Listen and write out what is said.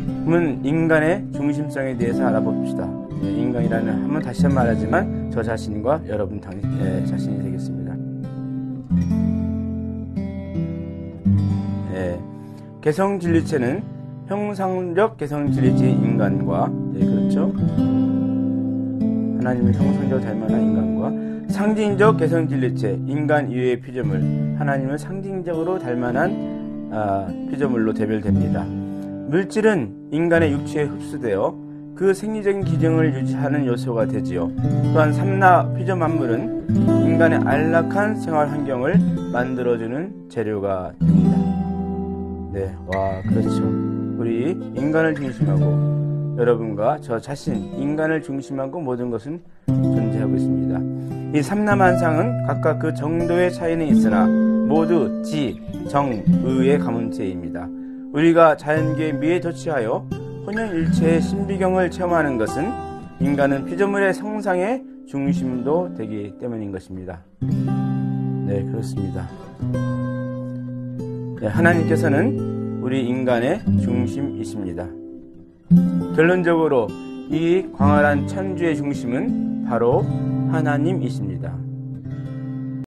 그러면 인간의 중심성에 대해서 알아봅시다. 인간이라는 한번 다시 한번 말하지만 저 자신과 여러분 자신이 되겠습니다. 개성진리체는 형상적 개성진리체 인간과 그렇죠. 하나님을 형상적으로 닮아난 인간과 상징적 개성진리체 인간 이외의 피조물 하나님을 상징적으로 닮아난 피조물로 대별됩니다. 물질은 인간의 육체에 흡수되어 그 생리적인 기능을 유지하는 요소가 되지요. 또한 삼라 피조 만물은 인간의 안락한 생활 환경을 만들어주는 재료가 됩니다. 그렇죠. 우리 인간을 중심하고 여러분과 저 자신 인간을 중심하고 모든 것은 존재하고 있습니다. 이 삼라만상은 각각 그 정도의 차이는 있으나 모두 지, 정, 의의 가문체입니다. 우리가 자연계의 미에 도취하여 혼연일체의 신비경을 체험하는 것은 인간은 피조물의 성상의 중심도 되기 때문인 것입니다. 그렇습니다. 하나님께서는 우리 인간의 중심이십니다. 결론적으로 이 광활한 천주의 중심은 바로 하나님이십니다.